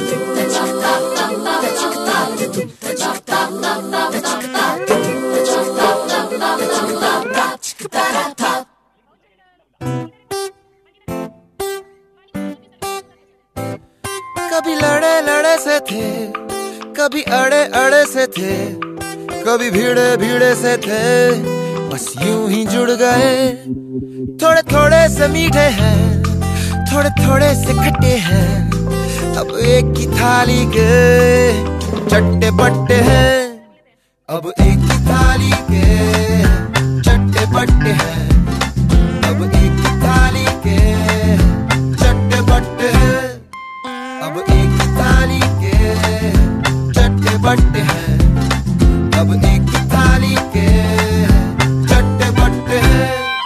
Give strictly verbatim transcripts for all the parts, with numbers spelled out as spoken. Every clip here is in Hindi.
कभी लड़े लड़े से थे, कभी अड़े अड़े से थे, कभी भीड़े भीड़े से थे, बस यूं ही जुड़ गए। थोड़े थोड़े से मीठे हैं, थोड़े थोड़े से खट्टे हैं, अब एक ही थाली के चट्टे बट्टे हैं। अब एक ही थाली के चट्टे बट्टे हैं, अब एक ही थाली के चट्टे बट्टे हैं, अब एक ही थाली के चट्टे बट्टे हैं, अब एक ही थाली के चट्टे बट्टे हैं।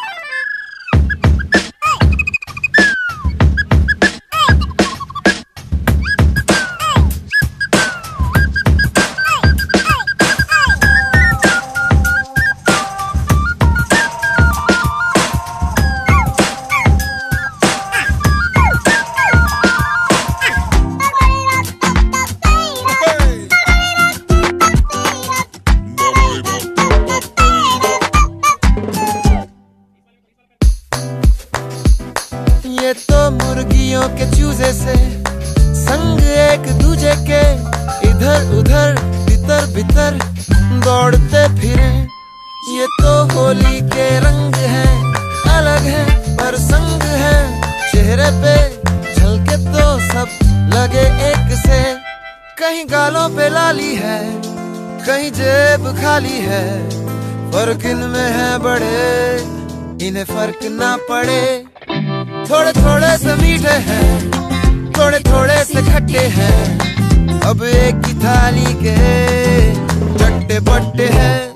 ये तो मुर्गियों के चूजे से संग एक दूजे के इधर उधर भीतर भीतर दौड़ते फिरे। ये तो होली के रंग हैं, अलग हैं पर संग हैं, चेहरे पे झलके तो सब लगे एक से। कहीं गालों पे लाली है, कहीं जेब खाली है, फर्क इनमें है बड़े, इन्हें फर्क ना पड़े। थोड़े थोड़े से मीठे हैं, थोड़े थोड़े से खट्टे हैं, अब एक ही थाली के चट्टे बट्टे हैं।